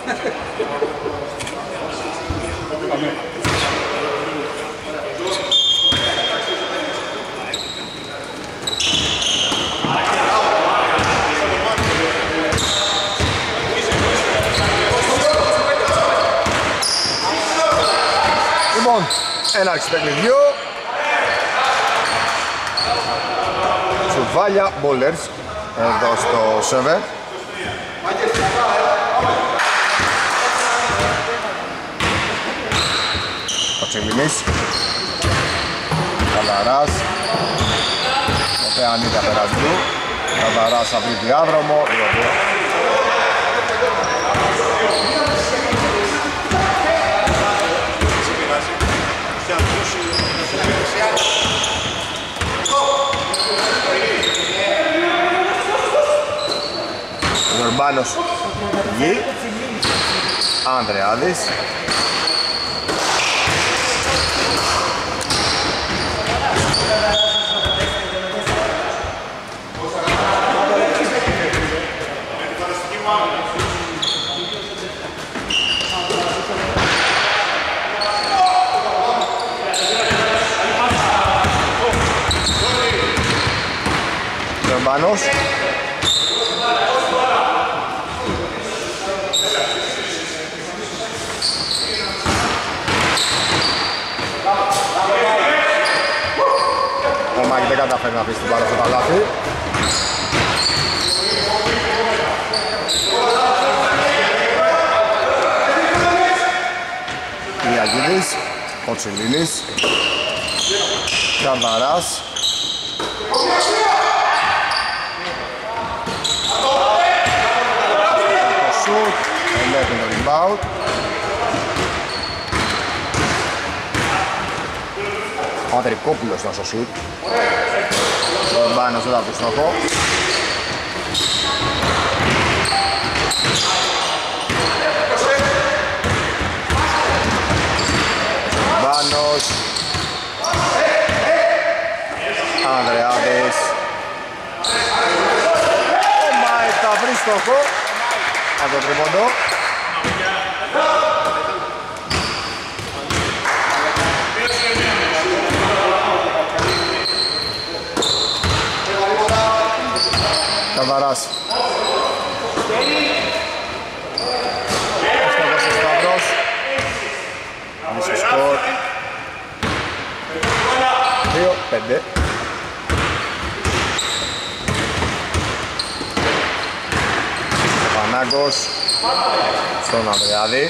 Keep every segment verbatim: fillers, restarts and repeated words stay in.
Λοιπόν, έναρξη παιχνιδιού. Τσουβάλια Bowlers εδώ στο σέβε. Ο Τσιλινής, Καλαράς, ο Θεανίδη απέναντι του. Καλαράς αυρεί διάδρομο, ο Ζορμπάνος γη, Ανδρεάδης. Ζορμπάνος. Ο Μάκη δεν καταφέρει να αφήσει την μπάλα στο καλάθι. Κυριαγίδης, ο Τσιλίνης, Καρδαράς. Το σουτ, ελέγχει το rebound. Ο Ανδρικόπουλος ήταν στο σουτ. Ο Μπάνος δεν θα πει στόχο. Μπάνος. Ανδρεάδης. Ο Μάικ θα βρει στόχο. Από το τρίποντο. Καβαράς. Αστόχος ο Σταύρος. Μισό σκορ. δύο πέντε. Ο Πανάγκος στον Ανδρεάδη.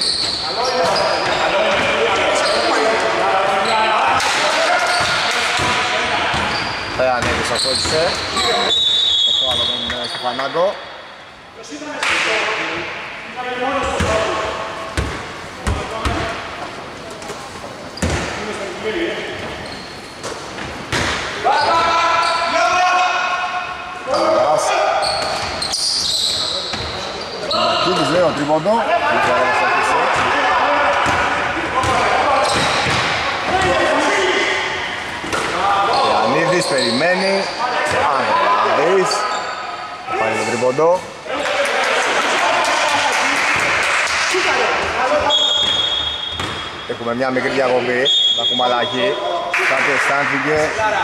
Θεανίδης ασχόλησε. Το άλλο τον Στεφανάγκο. Μακίδης λέει ο τρίποντο. Ιαννίδης περιμένει. Ανδρεάδης. Πάει το τρίποντο. Έχουμε μια μικρή διακοπή. Θα έχουμε αλλαγή. Κάτι αισθάνθηκε.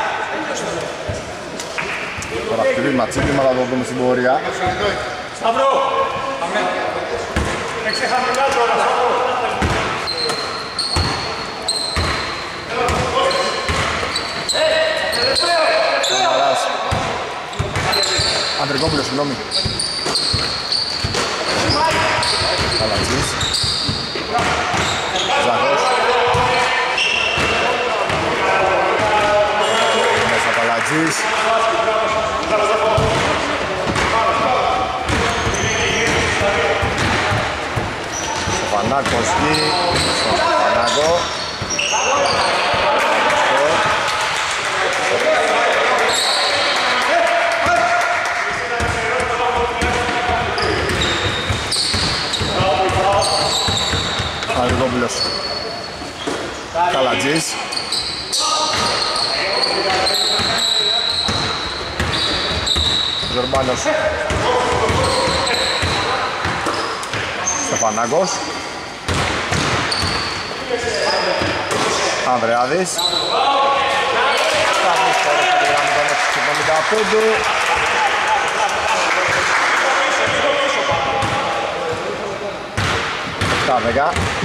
Τώρα χτυπήμα τσίπημα θα το δούμε στην πορεία. Σταύρο! Έξε χαμηλά τώρα, Σταύρο! Καμαράς. Ανδρικόπουλος, συγγνώμη. Καλατζής. Ζαχός. Μέσα Καλατζής. Στεφανάκος γη. Στον Στεφανάκο. Ανδρικόπουλος. Καλατζής. Ζορμπάνος. Στεφανάκος. Ανδρεάδης. Σταύρος χώρος από τη γραμμή των έξι εβδομήντα πέντε. εφτά δέκα.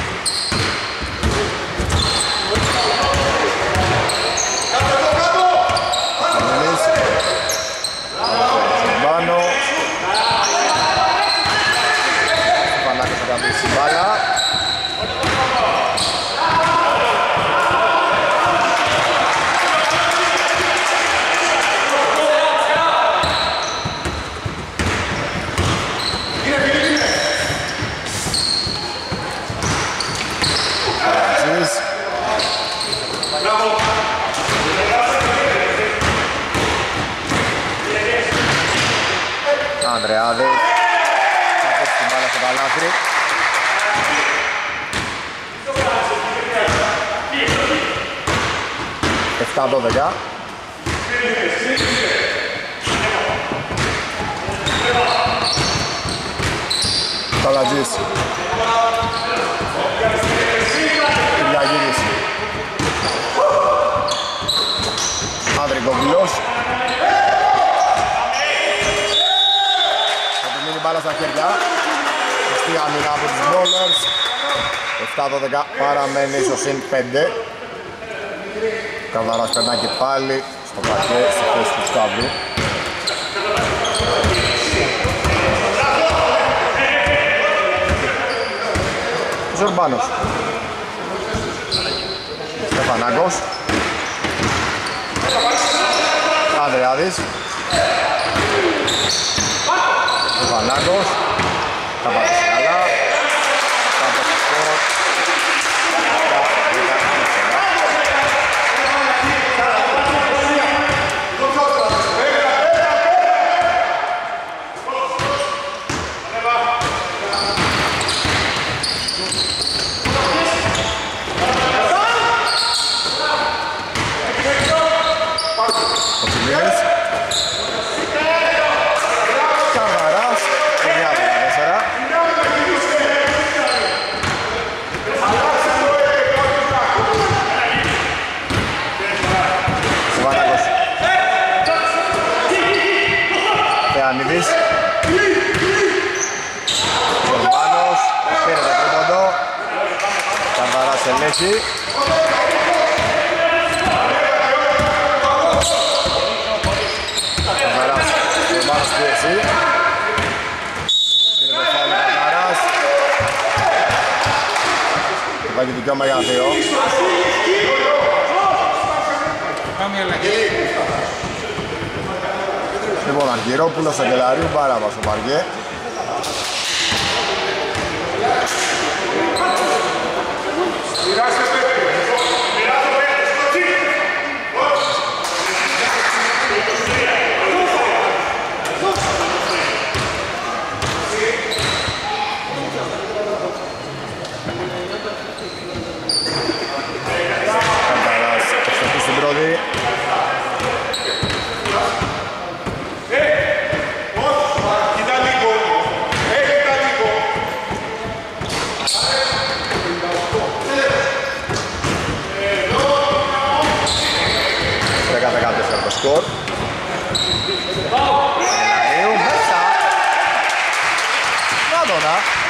Αστανίνης. Πάνω. Στεφανάκος θα κρατήσει την μπάλα. Ανδρεάδης θα πέσει την μπάλα στο καλάθι. εφτά δώδεκα. Καλατζής. Κυριαγύρης. Ανδρικόπουλος. Μπάλα στα χέρια. Στη άμυνα από τους Bowlers. εφτά δώδεκα παραμένει στο συν πέντε. Καβαράς περνάει και πάλι στο πακέ, στη θέση του Σταύρου. Ζορμπάνος. Στεφανάκος. Ανδρεάδης. Στεφανάκος. Θα πάρει καλά. Θα πάρει σκορ. Θεανίδης. Ζορμπάνος. Πήρε το τρίποντο. Καβαράς ελέγχει. Καβαράς. Ζορμπάνος πίεση. Πήρε το φάουλ ο Καβαράς. Υπάρχει δικαίωμα για δύο. Πάμε αλλαγή. Λοιπόν, Αργυρόπουλος, Αγγελαρίου, Μπάραβα στο παρκέ. Κανταράς, ευστοχή στην πρώτη. Σκορ. Αγγελαρίου μέσα. Μάδωνα.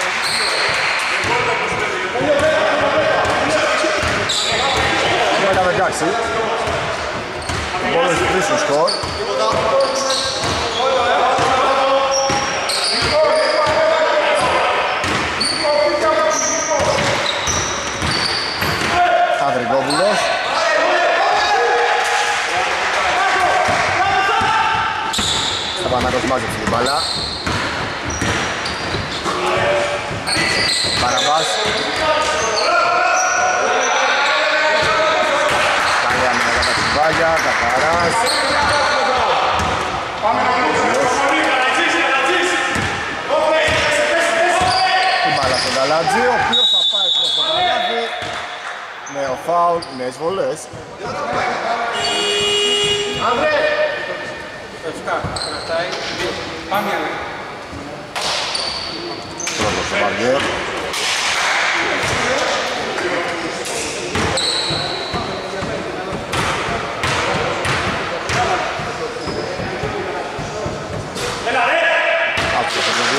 δέκα δεκαέξι. Μπόλος τρεις στο σκορ. Ανδρικόπουλος. Στεφανάκος μάζεψε την μπάλα. Παραβάς. Καλή άμυνα για τα τσιβάγια, Καβαράς. Την μπάλα στον Καλάτζη, ο οποίος θα πάει προς το καλάθι. Νέο φάουλ, νέες βολές. εφτά, κρατάει, πάμε αλλαγή. Πρώτος στο Βαριέ. Άκουσα το παιδί.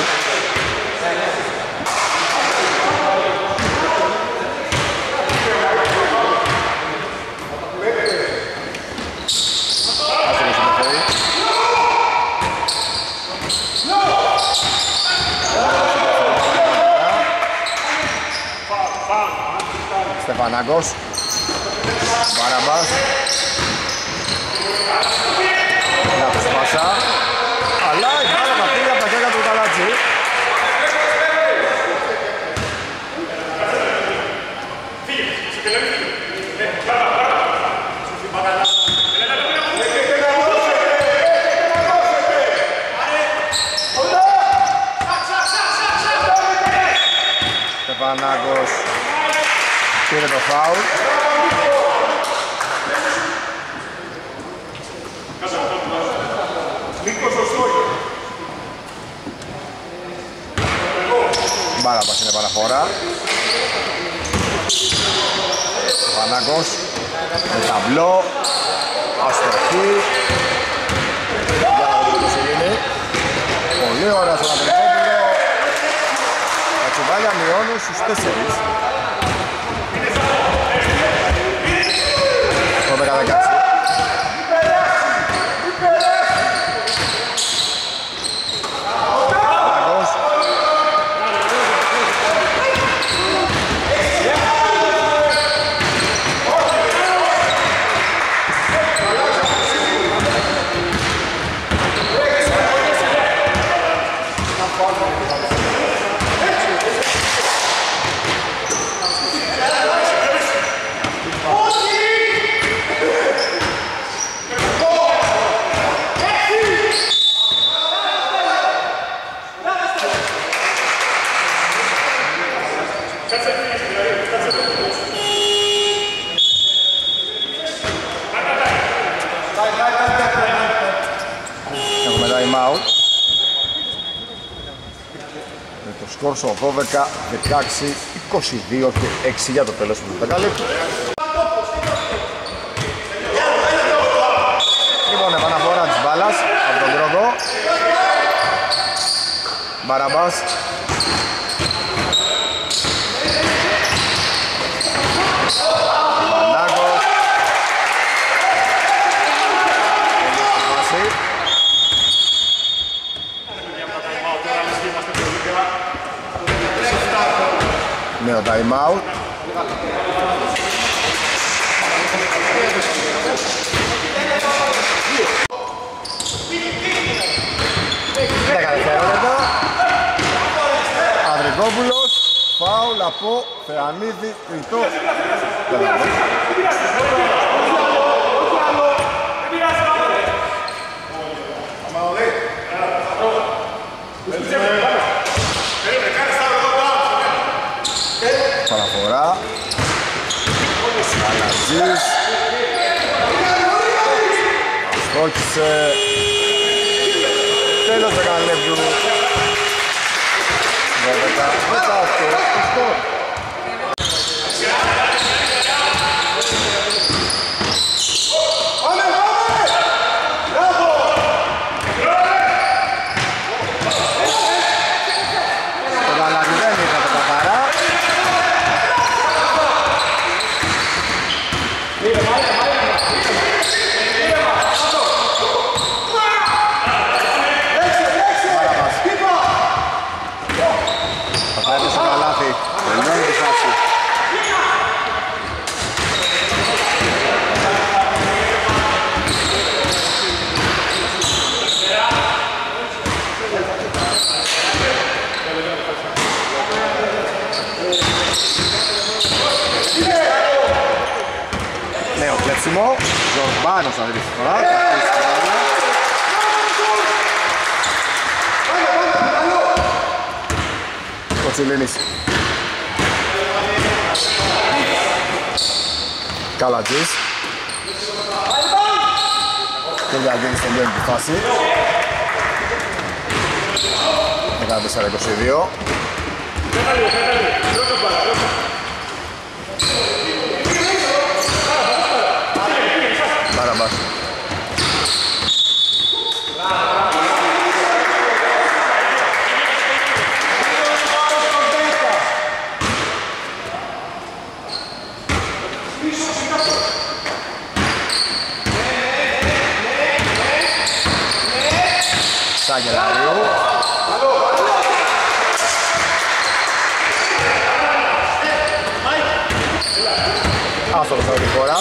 Στεφανάκος, Μπαραμπάς, να το σπάσα, αλλά η μπάλα θα φύγει από τα χέρια του Καλάτζη. Στεφανάκος πήρε το φάουλ. Μπάραβας είναι παραφορά. Στεφανάκος με ταμπλό. Αστοχή. Για να δούμε πώς γίνει. Πολύ ωραία στον Αντρικόπουλο. Τα τσουβάλια μειώνουν στους τέσσερις. Το δέκα δεκαέξι. Παναγός. Έχουμε time out. Με το σκορ στο δώδεκα, δεκαέξι, είκοσι δύο και έξι για το τέλος του δεκαλέπτου. Λοιπόν, επαναφορά της μπάλας από τον Κρόκο. Μπαραμπάς. Πανάκος. Νέο time out. δέκα δευτερόλεπτα. Ανδρικόπουλος, φάουλ από Θεανίδη, τριτό. Παραφορά. Καλατζής. Αστόχισε. Τέλος δεκαλέπτου. δώδεκα δεκαοκτώ το σκορ. Το Γαλανί δεν είχα το καθαρά. Θα έρθει στο καλάθι, τελειώνει τη φάση. Νέο κλέψιμο, Ζορμπάνος θα δει τη φορά. Κοτσιλίνης. Καλατζής. Και Διαγγέλης τελειώνει τη φάση. δεκατέσσερα είκοσι δύο. Μπάραμπας. Σαγγελαρίου. Άστοχος από τη χώρα.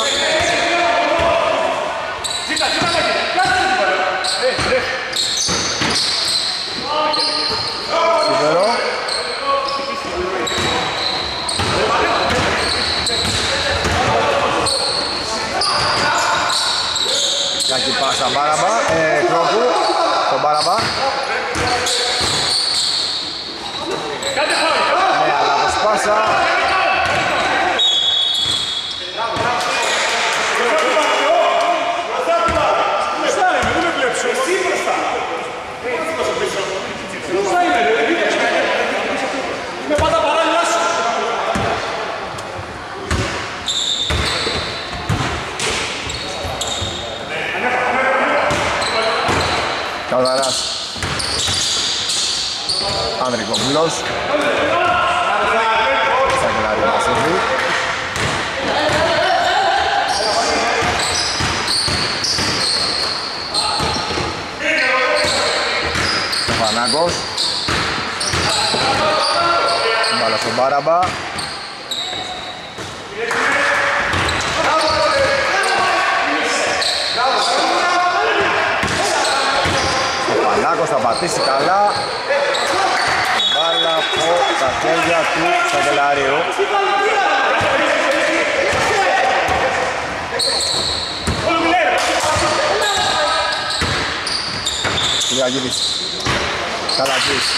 Σίδερο. Κακή πάσα Μπάραμπα, ε, Κρόκου, τον Μπάραμπα. Ναι, αλλά το σπάσα. Καβδαράς. Ανδρικόπουλος. Σαγγελάριο Μασίδη. Στεφανάκος. Μπάλα στον Μπάραμπα. Στεφανάκος θα πατήσει καλά. Μπάλα από τα χέρια του Σαγγελαρίου. Κυριαγίδης. Καλατζής.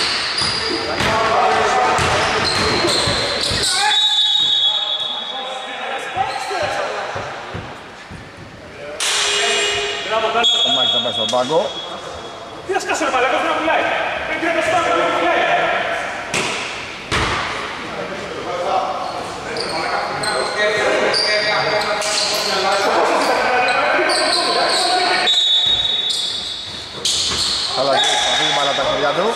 Ο Μάκης θα πάει στον πάγκο. Τι θα σκάσω ρε μαλάκος να πουλάει. Δεν πρέπει να σπάμε, δεν πουλάει. Καλατζής θα φύγει μπάλα τα χέρια του.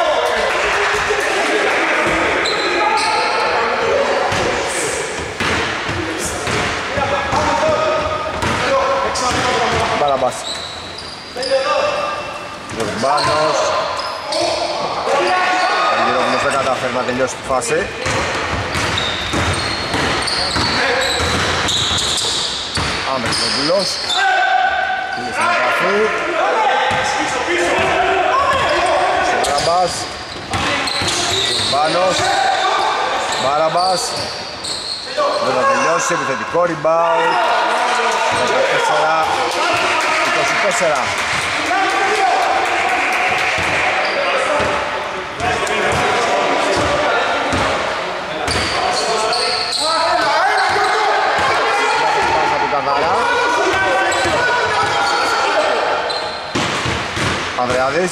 Μπάραμπας. Ουρμπάνος. Αργυρόπουλος δεν καταφέρει να τελειώσει τη φάση. Άμεσοπουλος. Πήγε στην επαφή. Μπάραμπας. Ουρμπάνος. Μπάραμπας. Δεν θα τελειώσει, επιθετικό rebound. δεκατέσσερα είκοσι τέσσερα. Ανδρεάδης.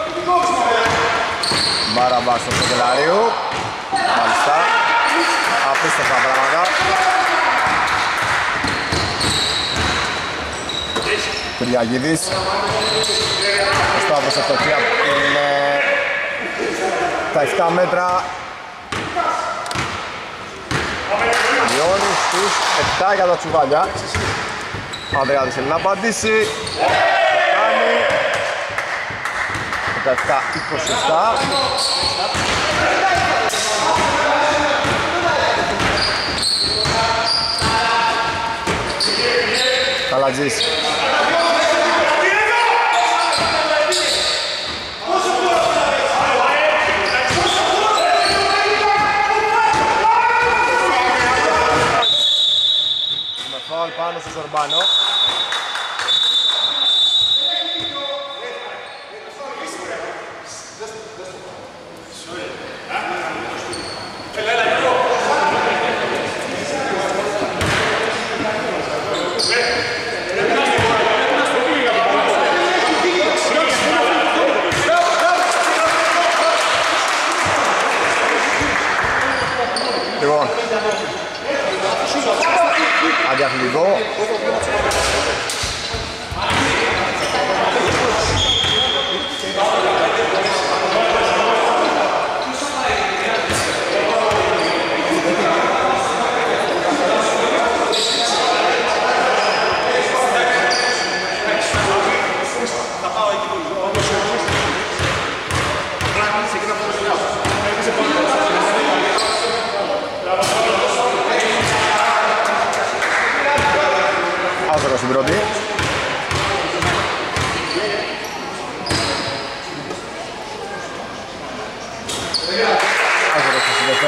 Μπάραμπας στο Σαγγελαρίου. Μάλιστα. Απίστευτα πράγματα. Κυριαγίδης. Ο Σταύρος Αυτοκία είναι τα επτά μέτρα. Μειώνει στους επτά για τα τσουβάλια. Ανδρεάδης θέλει να απαντήσει. Κάνει. δεκαεπτά είκοσι επτά. Καλατζής. Με φάουλ πάνω στο Ζορμπάνο.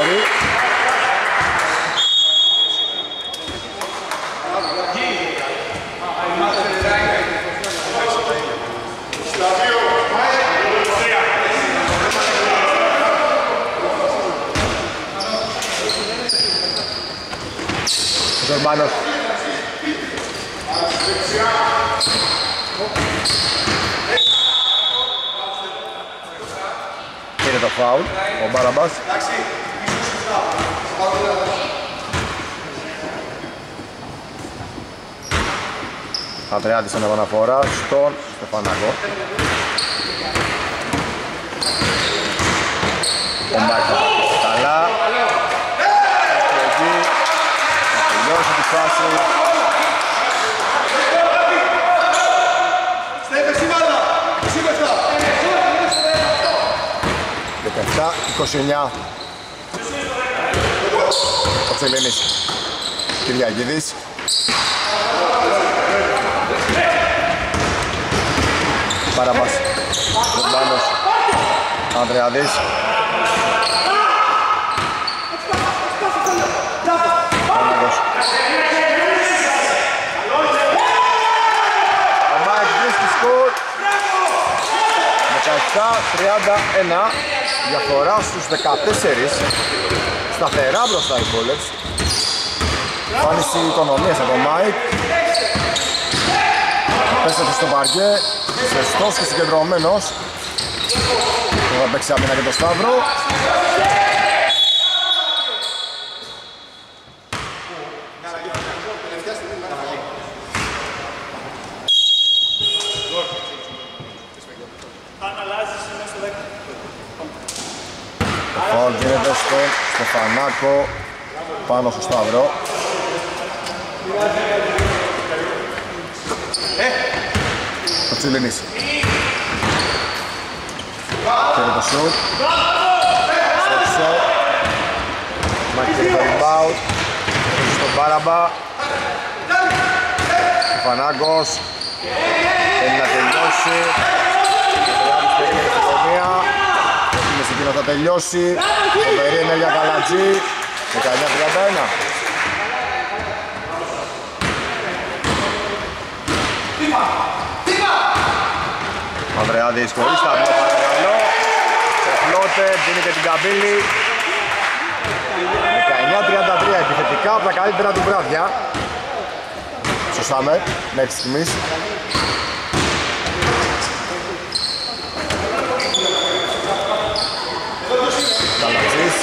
δεύτερη. Ζορμπάνος. Είναι το φάουλ, ο Μπάραμπας. Αντρεάδης στην επαναφορά στον Στεφανάκο. Ο Μάκης θα πάει καλά. Εκεί θα τελειώσει τη φάση. δεκαεπτά είκοσι εννιά. Ο Τσελίνης. Κυριακίδης. Παραμπάς. Ζορμπάνος. Ανδρεάδης. Πανάγος. Ο Μάικ βρίσκει σκορ. δεκαεπτά τριάντα ένα. Διαφορά στους δεκατέσσερα. Σταθερά μπροστά οι Bullets. Εμφάνιση οικονομίας από τον Μάικ. Πέσατε στο παρκέ. Ζεστός και συγκεντρωμένος. Θα παίξει άμυνα και το Σταύρο. Ο γίνεται στον Στεφανάκο πάνω στο Σταύρο. Το Τσιλίνης. Κέρδε το σουτ. Σόξο. Μάκη το rebound. Στον Μπάραμπα. Στεφανάκος. Θέλει να τελειώσει. Εκείνο θα τελειώσει. Το περί είναι για Καλατζή. δεκαεννιά τριάντα ένα. Ανδρεάδης χωρίς τα μπλό παρακαλώ. Ξεφλώτε, δίνει και την καμπύλη. δεκαεννιά τριάντα τρία επιθετικά από τα καλύτερα του βράδια. Στο Σάμερ μέχρι στιγμής. Καλατζής.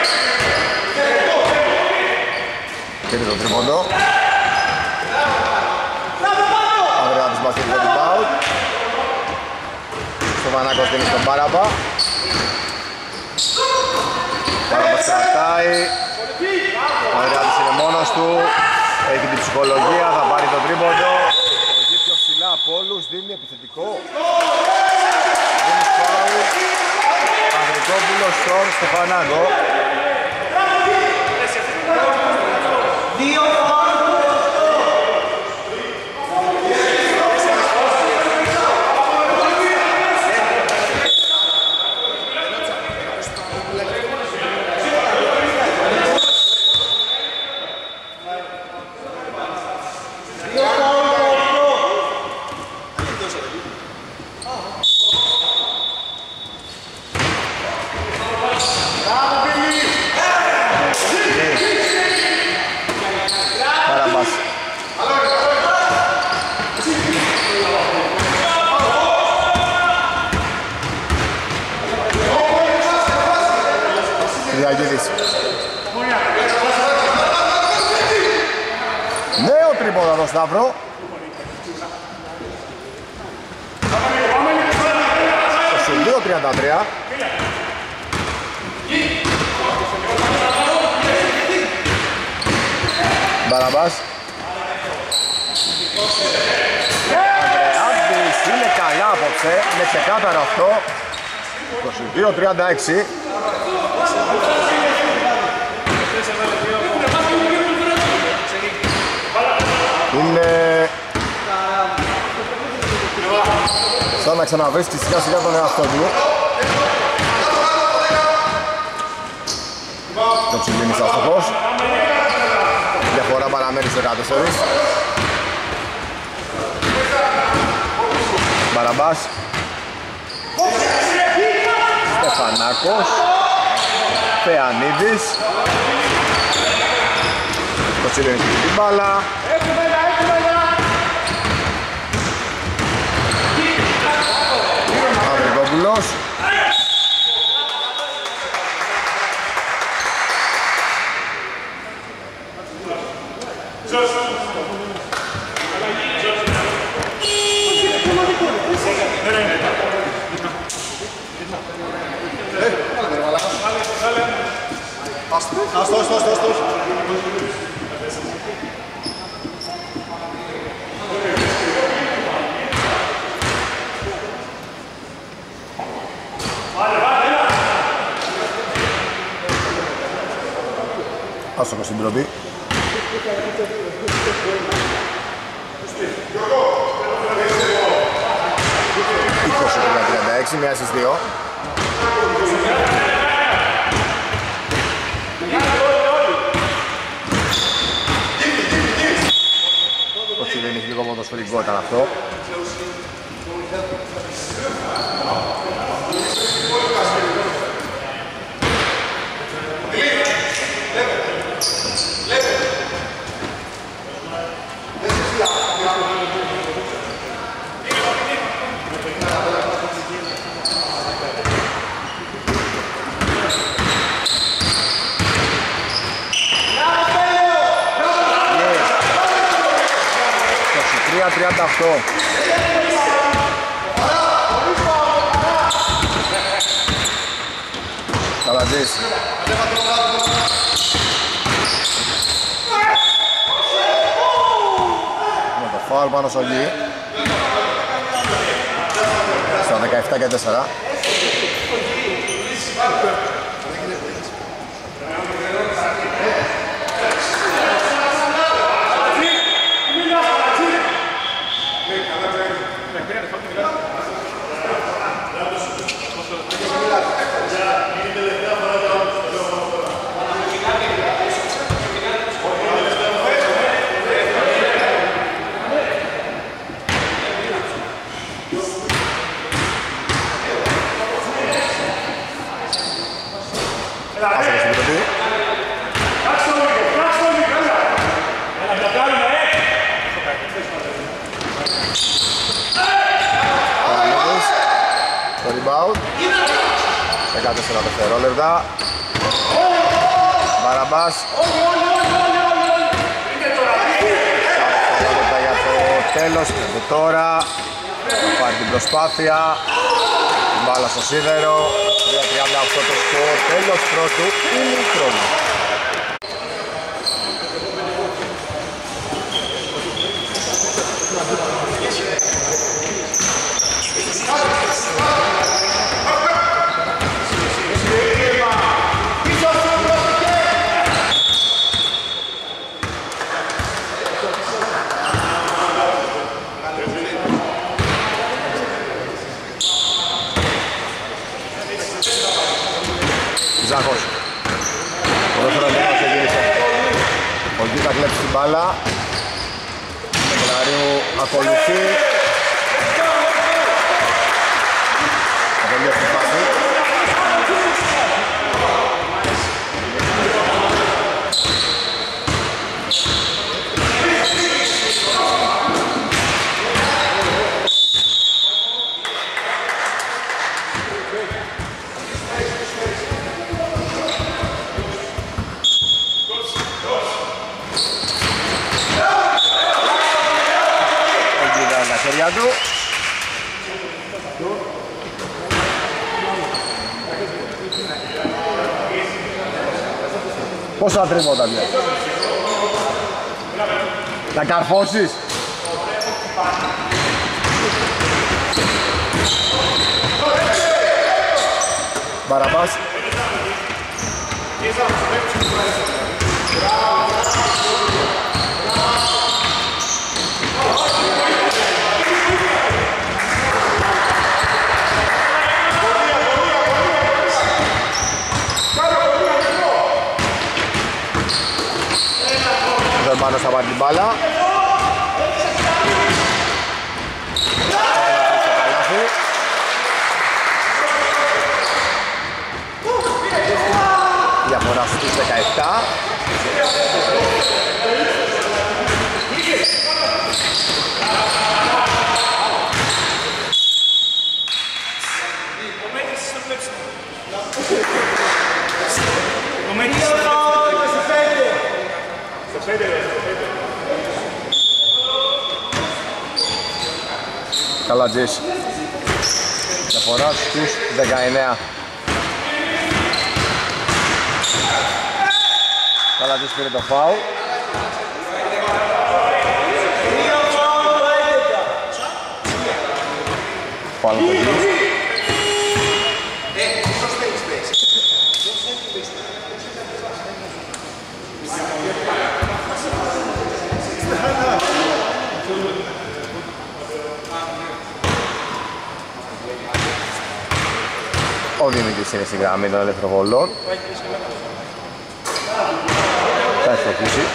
Κέρδει το τρίποντο. Ανδρεάδης μας κέρδει το rebound. Στεφανάκος δίνει στον Μπάραμπα. Μπάραμπας κρατάει. Ο Ανδρεάδης είναι μόνος του. Έχει την ψυχολογία, θα πάρει το τρίποντο. Οδηγεί πιο ψηλά από όλους, δίνει επιθετικό. Δίνει φάουλ. Ανδρικόπουλος στον Στεφανάκο. Δύο νέο τρίποδα το Σταύρο. είκοσι δύο τριάντα τρία. Μπαραμπάς. Ανδρεάδης είναι καλά απόψε, είναι ξεκάθαρο αυτό. είκοσι δύο τριάντα έξι. Είναι σαν να ξαναβρίσκει σιγά σιγά τον εαυτό του. Κοτσιλίνης άστοχος. Διαφορά παραμένει στο δεκατέσσερα. Μπαραμπάς. Στεφανάκος. Θεανίδης. Κοτσιλίνης με την μπάλα. Ανδρικόπουλος. Άστο, άστο, άστο, άστο. Άστοχος στην πρώτη. είκοσι τριάντα έξι, μία στις δύο. Δεν έχει λίγο ποδοσφαιρικό, ήταν αυτό. τριάντα οκτώ. Καλατζής. Με το φάουλ πάνω στο γη. Στα δεκαεπτά και τέσσερα. δεκατέσσερα δευτερόλεπτα. Μπαραμπάς. Δευτερόλεπτα για το τέλος. Και τώρα θα πάρει την προσπάθεια. Μπάλα στο σίδερο. τρία τριάντα οκτώ το σκορ. Τέλος πρώτου ημιχρόνου. Ζάχος. Το δεύτερο μήνυμα ξεκίνησε. Ο Γκί θα κλέψει την μπάλα. Ο Κλαρίου ακολουθεί. Θα τελειώσει τη φάση. Του. Πόσα τρίποτα βγαίνει. Θα καρφώσεις. Μπαραμπάς. πάρει την μπάλα. Διαφορά στους δεκαεπτά. Καλατζής. Διαφορά στους δεκαεννέα. Καλατζής πήρε το φάουλ. Φάουλ το γύρι. Ο Δημήτρης είναι στη γραμμή των ελεύθερων. Θα εστοχίσει.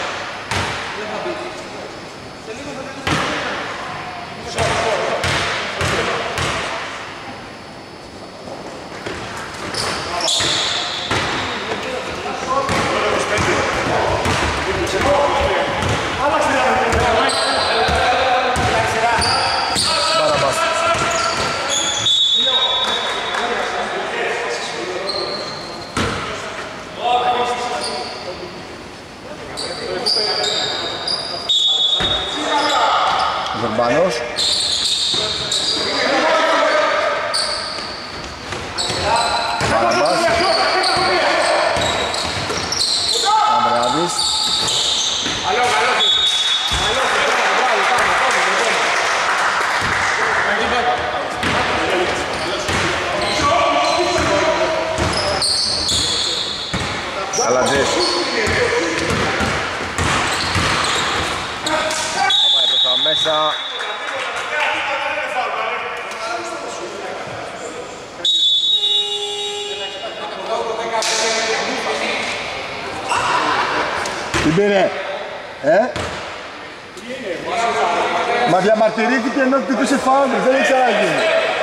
Ζορμπάνος. Μπαραμπάς. Αμπράδης. Καλατζής. Θα πάει προς τα μέσα. Τι πήρε, ε? Μα διαμαρτυρήθηκε ενώ χτύπησε φάουλ, δεν έχει ξαναγίνει.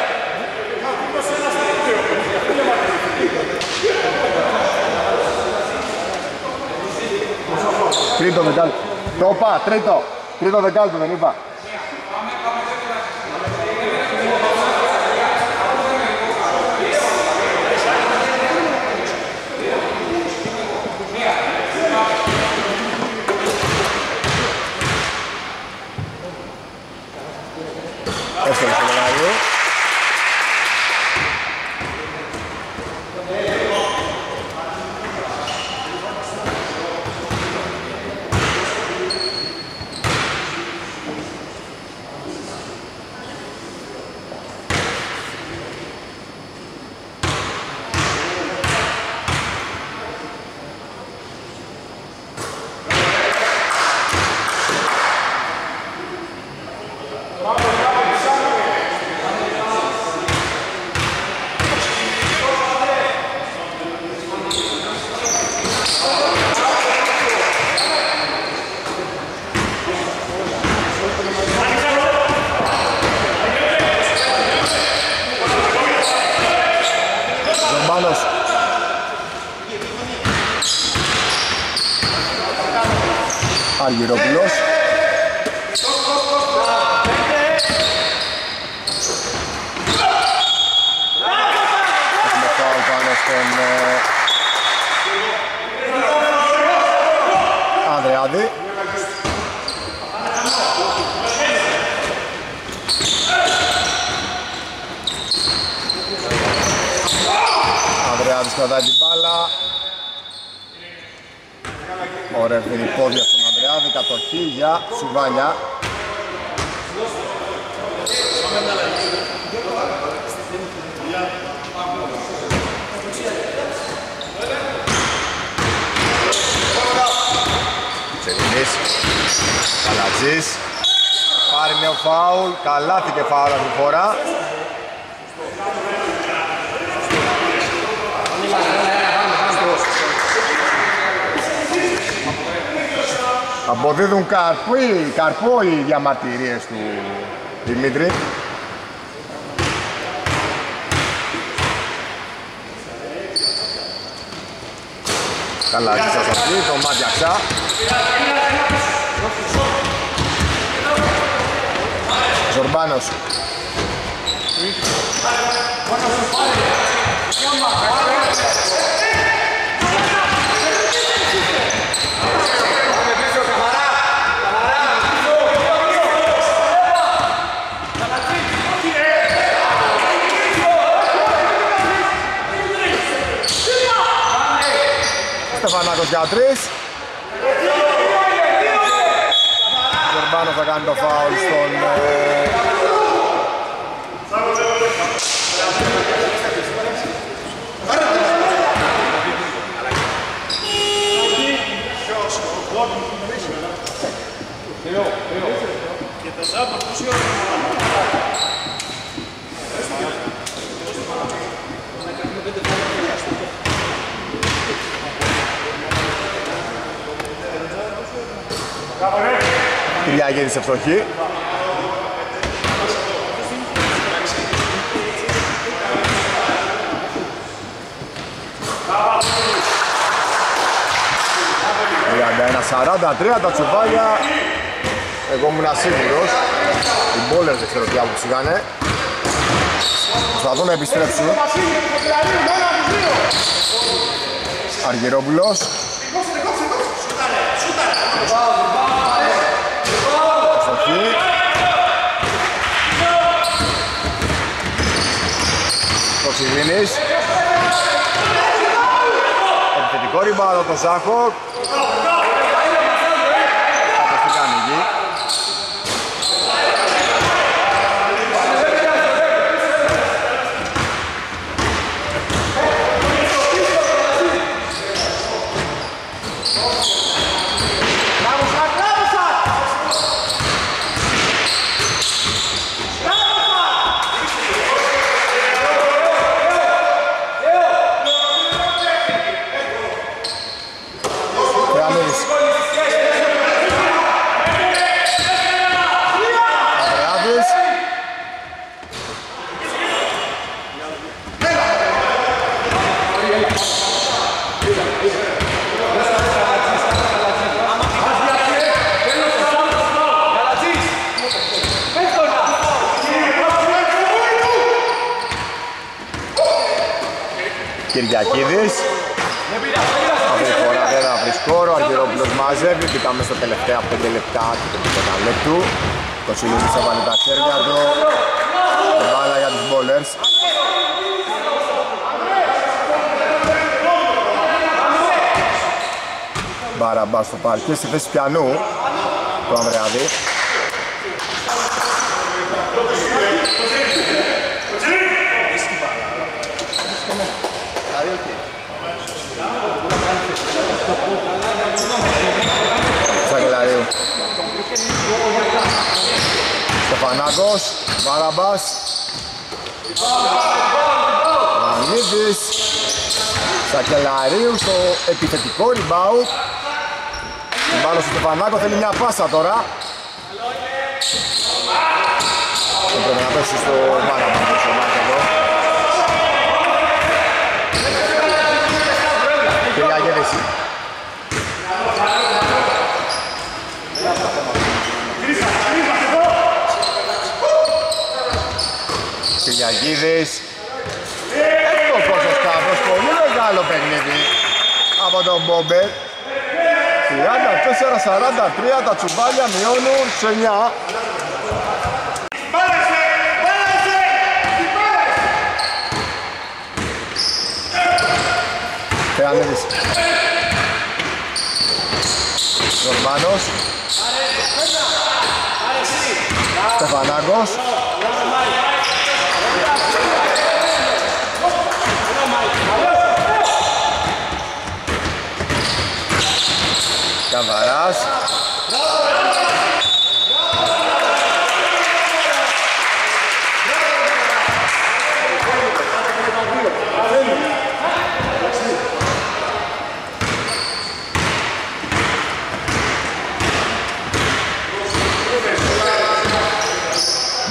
Τρίτο δεκάλεπτο. Το είπα, τρίτο. Τρίτο δεκάλεπτο δεν είπα. Έστω στο λεγάριο. Αργυρόπουλος. Έχουμε φάουλ πάνω στον Ανδρεάδη. Ανδρεάδης κρατάει την μπάλα. Ωραία, δίνει πόδια στον Ανδρεάδη, κατοχή για Σουβάνια. Τσελινής, Καλατζής, πάρει νέο φάουλ, καλάθι και φάουλ αυτή τη φορά. Αποδίδουν καρπό ή, καρπό οι διαμαρτυρίες του Δημήτρη. Καλά ζητάς αυτή, το Μάτιαξα. Ζορμπάνος. Στεφανάκος για τρεις. Ζορμπάνος θα κάνει το φάουλ στον... Κυριάκηδης ευστοχή. τριάντα ένα σαράντα τρία τα τσουβάλια. Εγώ ήμουν σίγουρος. Οι μπόλερς δεν ξέρω τι άποψη είχανε. Προσπαθούν να επιστρέψουν. Αργυρόπουλος. Ευστοχή. Κοτσιλίνης. Επιθετικό ριμπάδο το Ζάχο. Καταστικά ανοίγει. Κυριακίδης. Αυτή τη φορά δεν θα βρει σκόρο, ο Αργυρόπουλος μαζεύει, κοιτάμε στα τελευταία πέντε λεπτά και το πέντε λεπτού. Το Σιλίνης έβαλε τα χέρια του, η μπάλα για τους μπόλερς. Μπαραμπά στο παρκέ στη θέση πιανού, το Ανδρεάδη. Σακελαρίου. Στεφανάκος, Βάραμπας. Μανίδης. Σακελαρίου στο επιθετικό rebound. Την μπάλα στο Στεφανάκο, θέλει μια πάσα τώρα. Δεν πρέπει να πέσει στο Βάραμπα. Κυριάκηδης. Κυριάκηδης. Εύκολος ο Σταύρος, πολύ μεγάλο παιχνίδι από τον Μπόμπερ. τριάντα τέσσερα σαράντα τρία τα τσουμπάλια μειώνουν σε εννιά. Θεανίδης. Ζορμπάνος. Στεφανάκος. Καβαράς.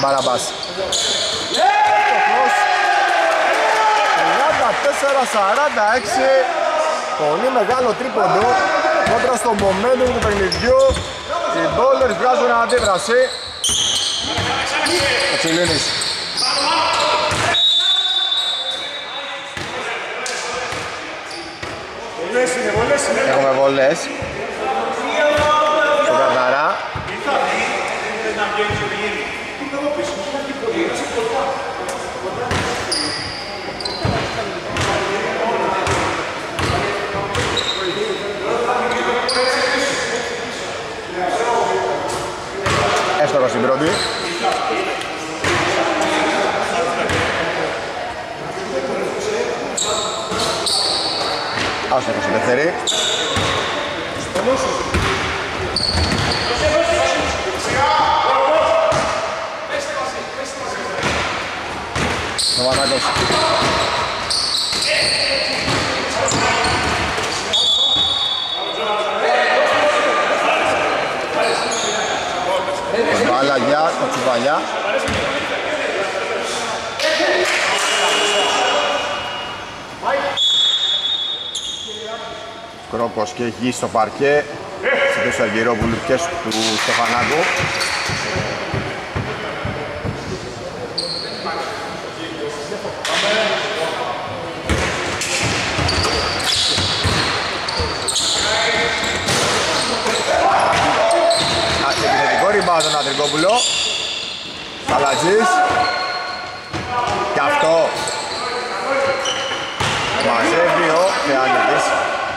Μπαραμπάς. τριάντα τέσσερα σαράντα έξι. Πολύ μεγάλο τρίποντο κόντρα στο momentum του παιχνιδιού. Οι Boulders βγάζουν αντίδραση. Ο Τσιλίνης. Έχουμε βολές στον Καρδαρά. Εύστοχος στην πρώτη. Άστοχος η δεύτερη. Νοβανάκος. Μπάλα για το Τσουβαλιά. Κρόκος και γη στο παρκέ. Στην του Αργυρόπουλου και του Στεφανάκου. Επιθετικό ριμπάουντ τον Αντρικόπουλο. Καλατζής. Και αυτό μαζεύει ο Θεάνιδης.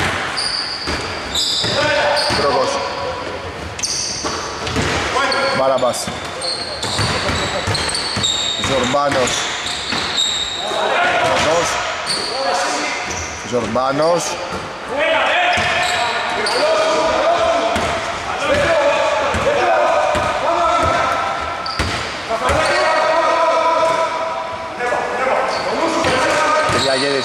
Κρόκος. Μπαραμπάς. Ζορμπάνος. Κρόκος. Ζορμπάνος. Κυριαγίδης.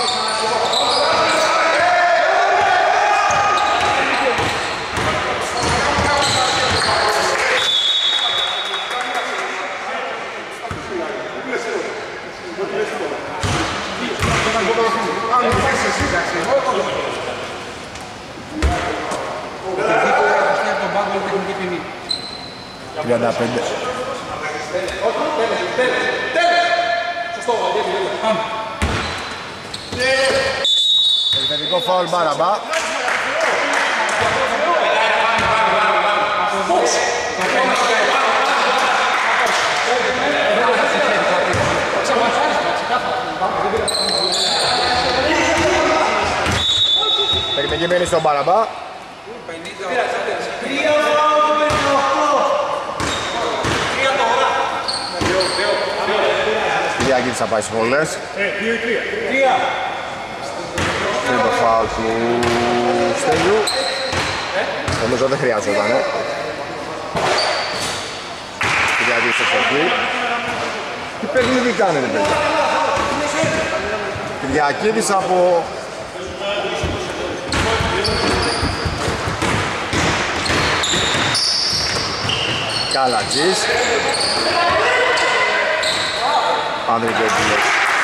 τριάντα πέντε. Επιθετικό φάουλ Μπαραμπά. Περιπεγγυμένη στον Μπαραμπά. Κυριάκης θα πάει στις βολές. Τρίτο φάουλ του Στέλιου. Νομίζω δεν χρειάζονταν, ε. Κυριάκης στο φορτί. Τι παιχνίδι κάνετε, παιδιά. Κυριακίδης από... Καλατζής. Ανδρικόπουλος.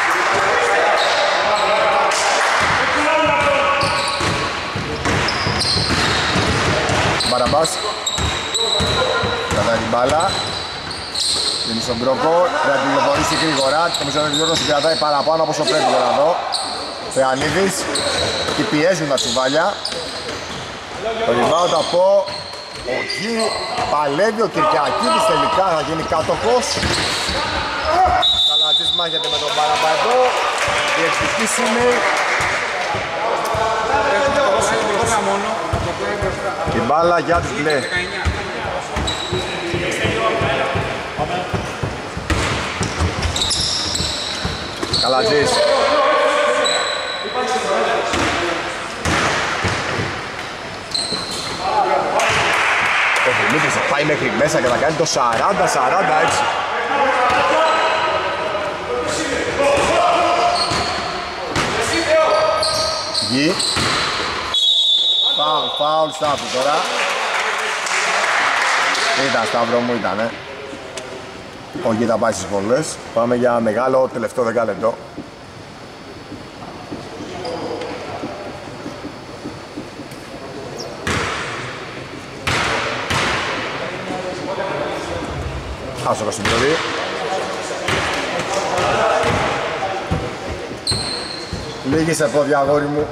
Μπαραμπάς. Κατά την μπάλα. Δίνει στον Μπρόκο. Θα την τηλεφωνήσει γρήγορα. Νομίζω ότι ο Γιώργος την κρατάει παραπάνω από όσο πρέπει να δω. Θεανίδης. Και πιέζουν τα τσουβάλια. Το rebound από ο Γη. Παλεύει ο Κυριακίδης, τελικά θα γίνει κάτοχος. Καλατζής μάχεται με τον Μπαραμπά εδώ. Διεκδικήσιμη. Την μπάλα για τους μπλε. Καλατζής. Ο Δημήτρης θα πάει μέχρι μέσα και θα κάνει το σαράντα σαράντα έξι. Γη. Φάουλ, φάουλ, Σταύρου τώρα. Ήταν, Σταύρο μου ήτανε. Ο Γη θα πάει στις βολές. Πάμε για μεγάλο τελευταίο δεκάλεπτο. Άσοχο στην πρώτη. Λίγησε πόδια αγόρι μου.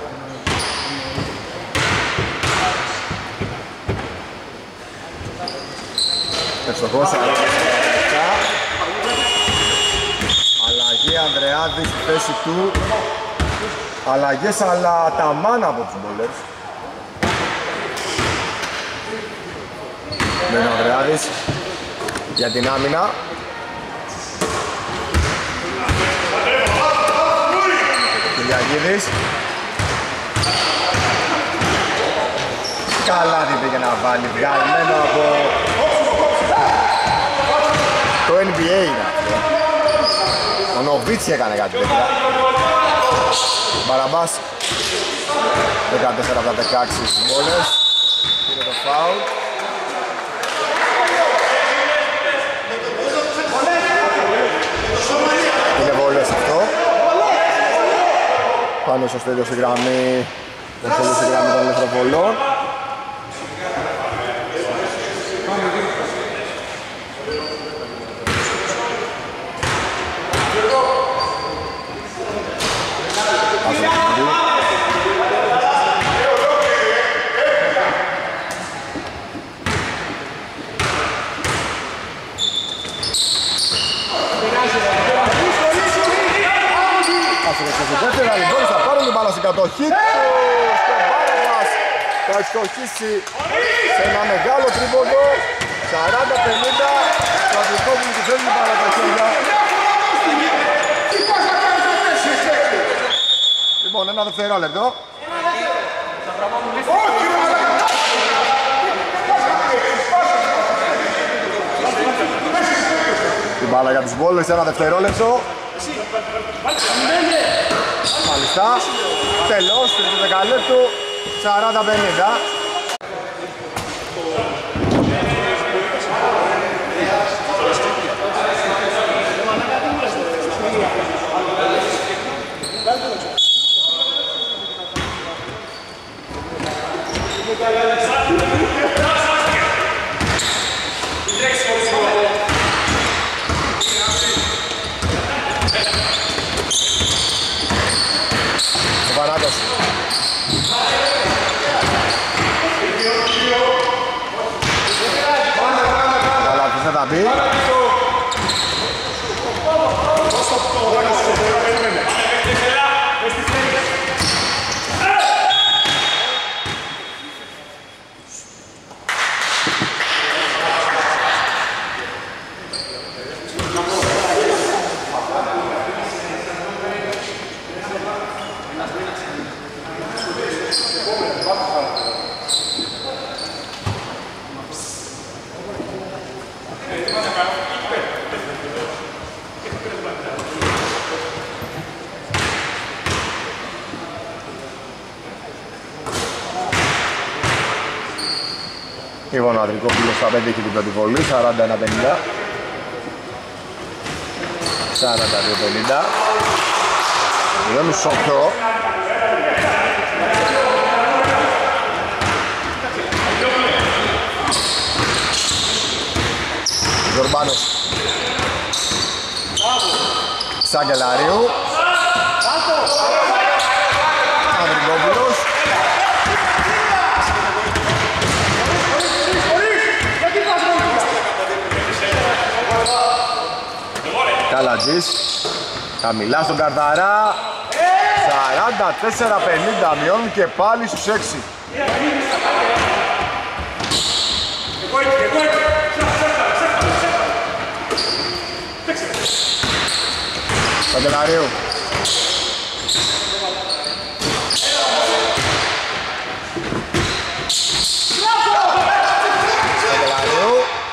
Ευστοχός, αλλαγή Ανδρεάδη στη θέση του. Αλλαγές αλλά τα μάνα από τους μπολέρς. Δεν είναι ο Ανδρεάδης για την άμυνα. Κυριαγίδης. Καλά την πήγε να βάλει, βγαλμένο από το N B A είναι αυτό. Ο Νοβίτσι έκανε κάτι τέτοια. Μπαραμπάς δεκατέσσερα από τα δεκαέξι συμβόλες. Πήρε το φάουλ. Είναι βόλες αυτό. Πάνω στο στέλιο στη γραμμή. Δεν θέλω στη γραμμή των ελευθεροβολών. Θα πάρουν την μπάλα στην κατοχή του στον Μπάραβας. Θα εξοχίσει σε ένα μεγάλο τρίποντο σαράντα πενήντα. Το Ατλητικό που του φέρνει πάρα τα χέρια. Λοιπόν, ένα δευτερόλεπτο. Την μπάλα για τους Βόλες, ένα δευτερόλεπτο. Μάλιστα, τέλος, τρίτο δεκαλέπτου, σαράντα πενήντα. Πανάκος. Καλά, ποιος θα τα μπει. Λοιπόν, ο Αδρικόπουλος θα πετύχει την πρώτη βολή, σαράντα ένα πενήντα. σαράντα δύο πενήντα. Μειώνει στους οκτώ. Ζορμπάνος. Σαγκελαρίου. Αδρικόπουλος. Καλατζής, χαμηλά στον Καρταρά, σαράντα τέσσερα πενήντα, μειώνουν και πάλι στους έξι. Καντελαρίου. Καντελαρίου.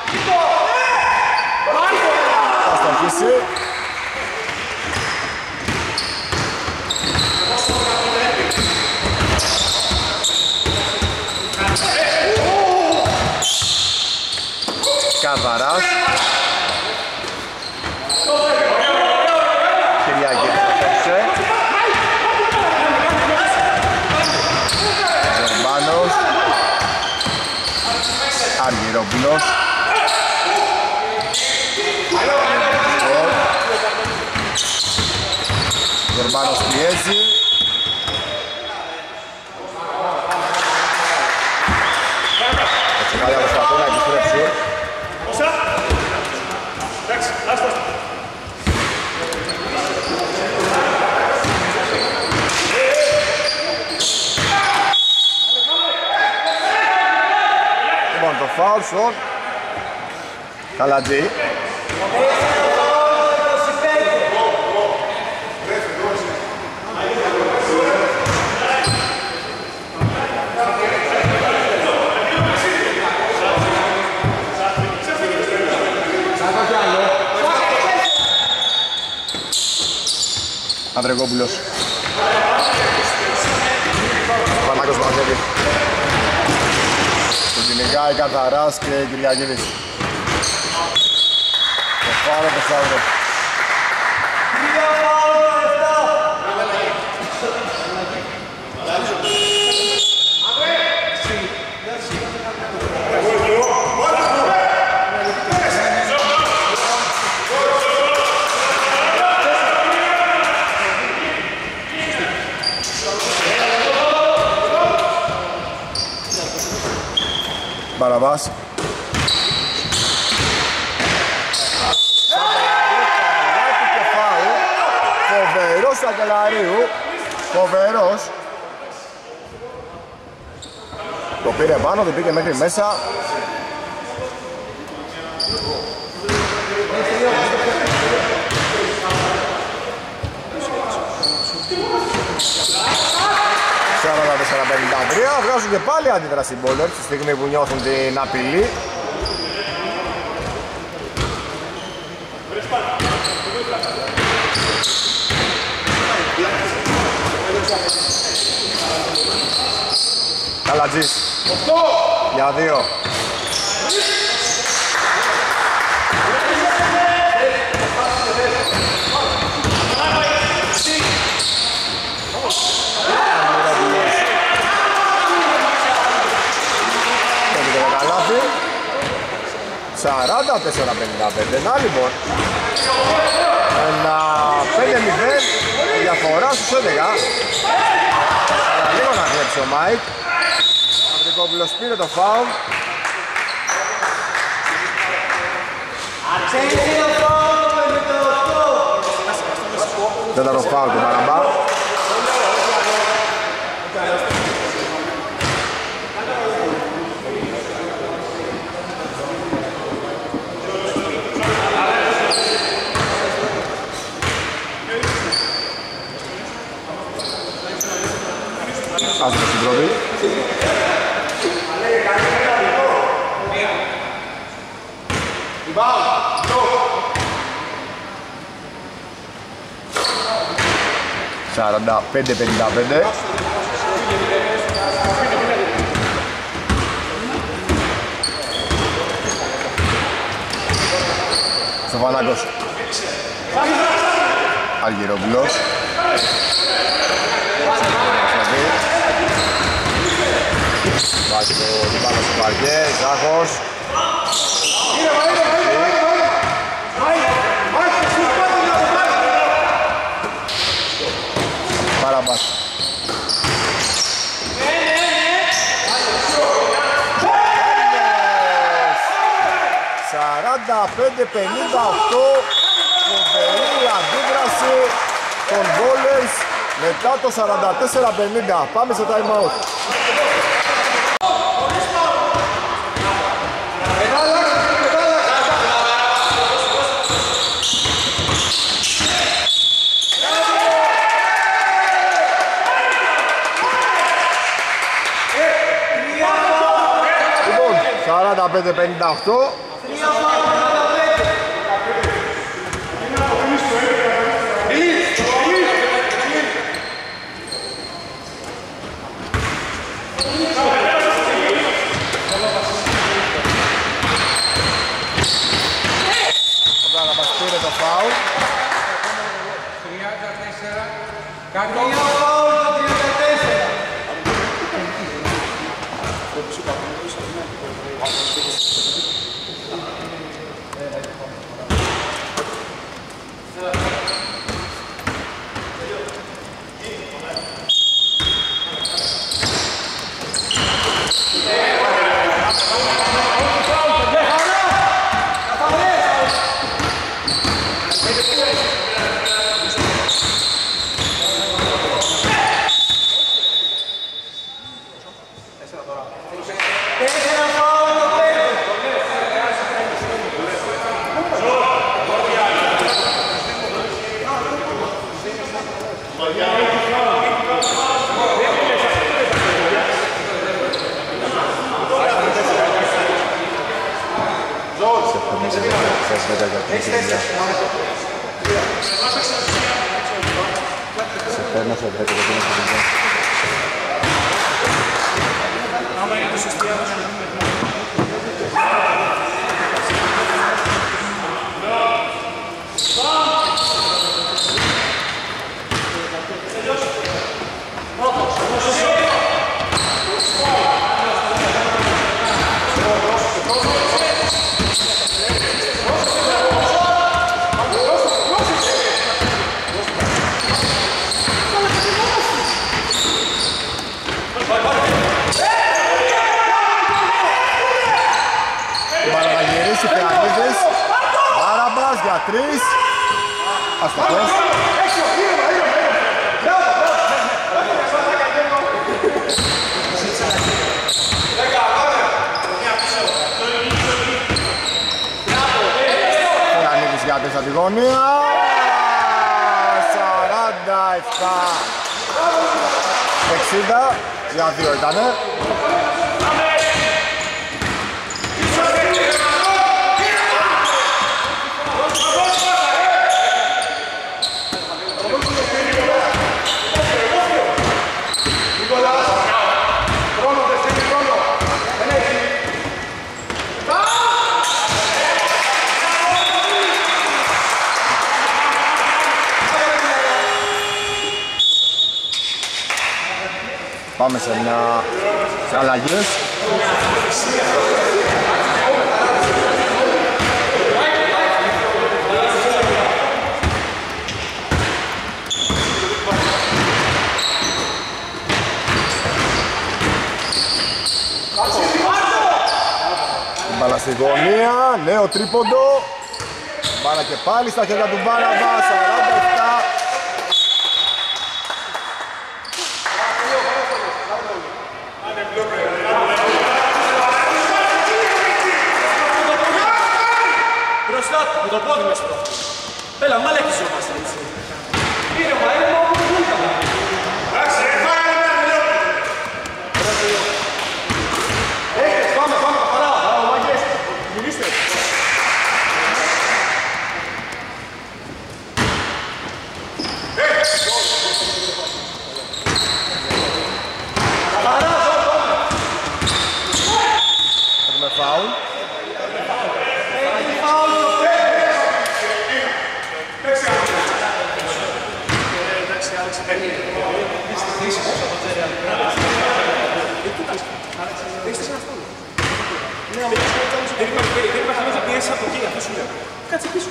Θα στοχίσει. Καβαράς. Αργυρόπουλος. Γερμάνος πιέζει. Έτσι καλά προσπαθεί να επιστρέψει. Εντάξει, άστο. Λοιπόν, το φάουλ στον Καλατζή. Ανδρεγόπουλος. Πανάκος μαζεύει. Τον κυνηγάει Καθαράς και Κυριακίδης. Το φάουλ το Σάββατο. Μπαραβάς. Φοβερός Σακελαρίου. Φοβερός. Το πήρε πάνω, το πήγε μέχρι μέσα. σαράντα τέσσερα πενήντα τρία, βγάζουν και πάλι αντίδραση οι bowlers στη στιγμή που νιώθουν την απειλή. Καλατζής για δύο. σαράντα τέσσερα πενήντα πέντε. Να λοιπόν ένα πέντε μηδέν διαφορά στους έντεκα. Αλλά λίγο να κλέψει ο Μάικ. Ανδρικόπουλος πήρε το φάουλ. Τέταρτο φάουλ του Μαραμπά. Άσο το συντρόβι. σαράντα πέντε πενήντα πέντε. Στεφανάκος. Αργυρόπουλος. Βάζει το διπάνω στο παρκέ, Ζάχος. Παραμπάς. σαράντα πέντε πενήντα οκτώ, φοβερή αντίδραση των bowlers μετά το σαράντα τέσσερα πενήντα. Πάμε στο time out. σαράντα πέντε πενήντα οκτώ. Θα μας πήρε το φάουλ. τριάντα τέσσερα. Κάτω. Thank you. Σε παίρνω σε δέκα γιατί είναι στο δουλειά. Άμα είναι το συστήμα. Για τρεις. Αστοχός. Φερανίδης για τρεις από τη γωνία. σαράντα επτά εξήντα. Για δύο ήτανε. Πάμε σε μια σε αλλαγές. Μπάλα στη γωνία, νέο τρίποντο. Μπάλα και πάλι στα χέρια του Μπάραβα, σαράντα επτά. Με το πόδι μες πρώτα. Έλα, μ' αλέξιζόμαστε έτσι. Ήρεμα, ήρεμα όπου δεν βούλκαμε. Εντάξει, φάγανε με ένα έχετε, πάμε, πάμε, καθαρά. Μπράβο, μάγκες. Μιλήστε. Καθαρά, πάμε. Έχουμε φάουλ. Δεν υπάρχει να πιέσει από εκεί, αυτό σου λέω. Κάτσε πίσω.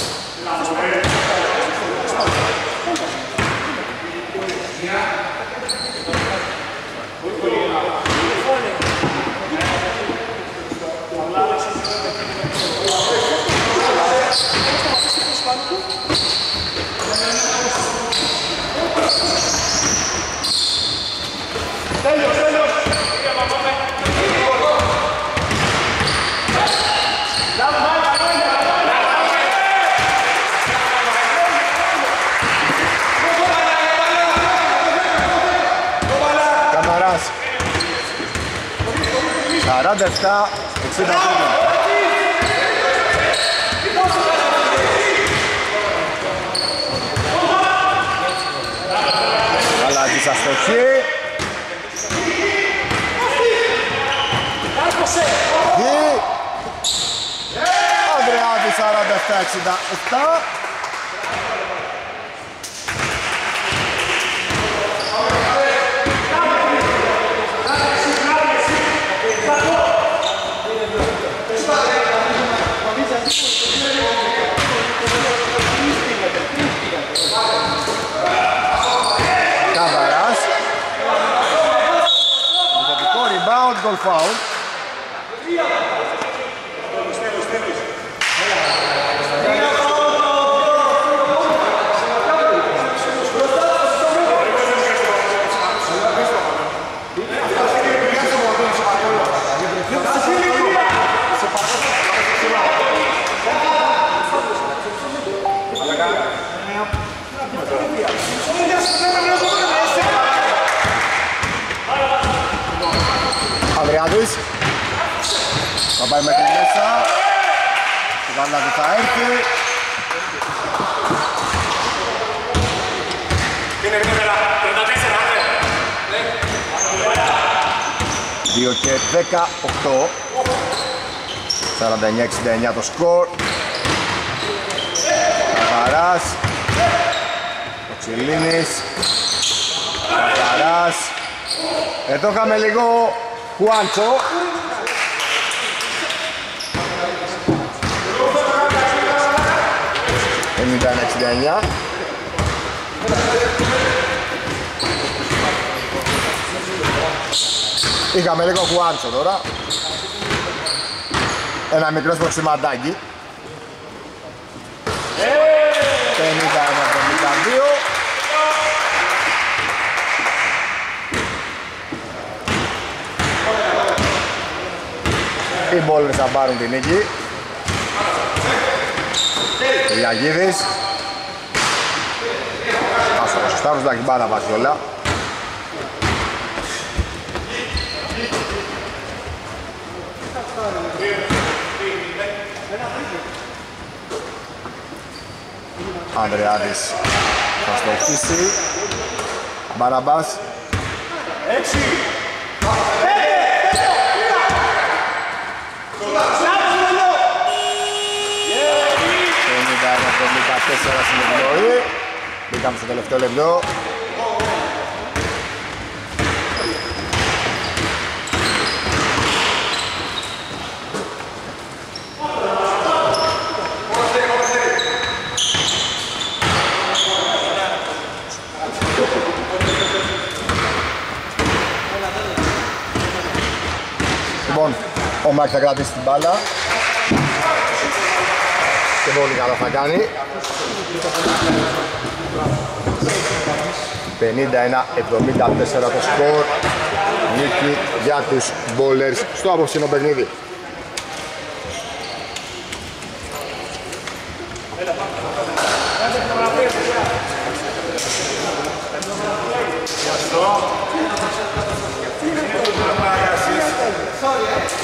Τέλειος, τέλειος. Καμαράς. σαράντα επτά εξήντα τρία. Αλλάζεις αστοχή. Ανδρεάδη σαράντα επτά εξήντα επτά. Καβαράς. Επιθετικό rebound, goal foul. Γεωργιάδης. Θα πάει μέχρι μέσα. Η βάρνα του θα έρθει. δύο και δεκαοκτώ. σαράντα εννιά εξήντα εννιά το σκορ. Καθαράς. Ο Ξυλίνης. Καθαράς. Εδώ είχαμε λίγο Χουάντσο. ενενήντα ένα εξήντα εννιά. Είχαμε λίγο Χουάντσο τώρα. Ένα μικρό σπροξηματάκι. πενήντα ένα πενήντα δύο. Οι μπόλερς θα πάρουν την νίκη. Κυριαγίδης. Άσο ο Σωστάρος, τα κυμπά να βάζει όλα. Ανδρεάδης θα στοχίσει. Μπαραμπάς. πενήντα ένα πενήντα τέσσερα στην εκπλοή. Μπήκαμε στο τελευταίο λεπτό. Λοιπόν, ο Μάκης θα κρατήσει την μπάλα και πολύ καλά θα κάνει. πενήντα ένα εβδομήντα τέσσερα το σκορ. Νίκη για τους Bowlers στο απόψινο παιχνίδι. Sorry.